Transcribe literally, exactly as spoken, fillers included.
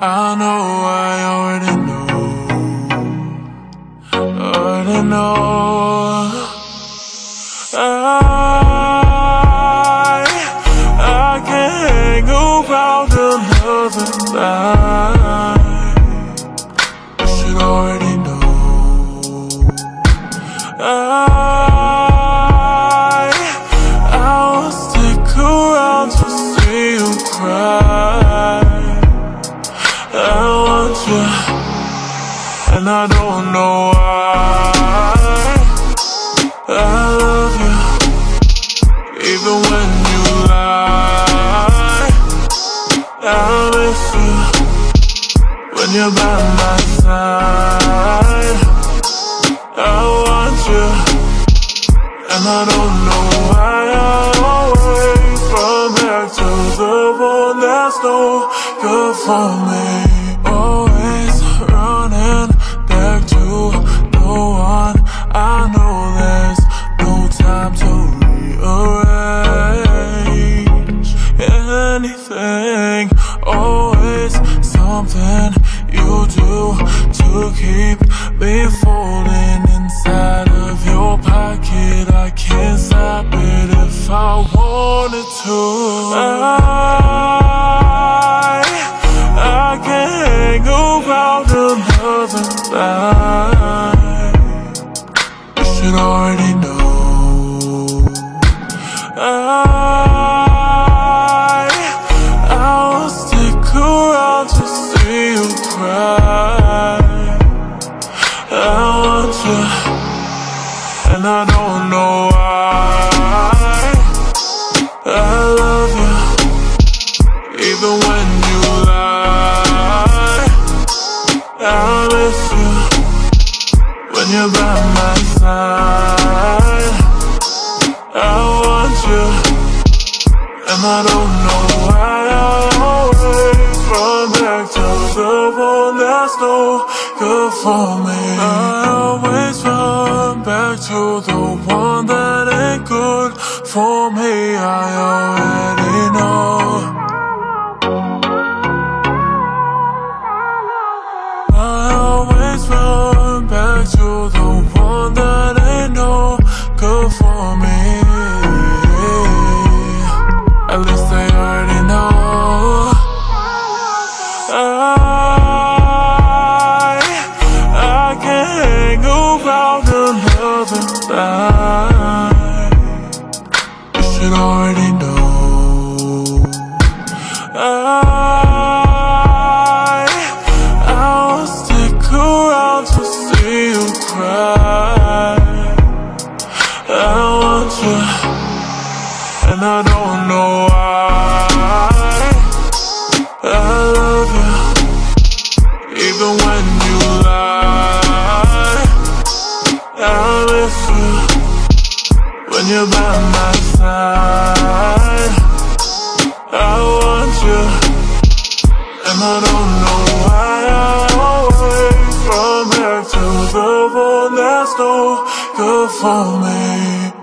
I know, I already know, already know. I, I can't go round another night. You should already know. I, I'll stick around to see you cry. I want you, and I don't know why. I love you, even when you lie. I miss you when you're by my side. I want you, and I don't know why. I always run back to the one that's no good for me. Always running back to the one I know there's no time to rearrange anything. Always something you do to keep me falling inside of your pocket. I can't stop it if I wanted to. I, I can't go round another night. You should already know. I, I'll stick around to see you cry. I want you, and I don't know why. I love you, even when you lie. I miss you when you're by my side. I want you, and I don't know why. I always run back to the one that's no good for me. I always run back to the one that ain't good for me. I already know. I always run back to the one that ain't no good for me. At least they already know. I, I can't go round another night. You should already know. I, I'll stick around to see you cry. I want you, and I don't know why. I love you, even when you lie. I miss you when you're by my side. I want you, and I don't know why. I always run back to the one that's no good for me.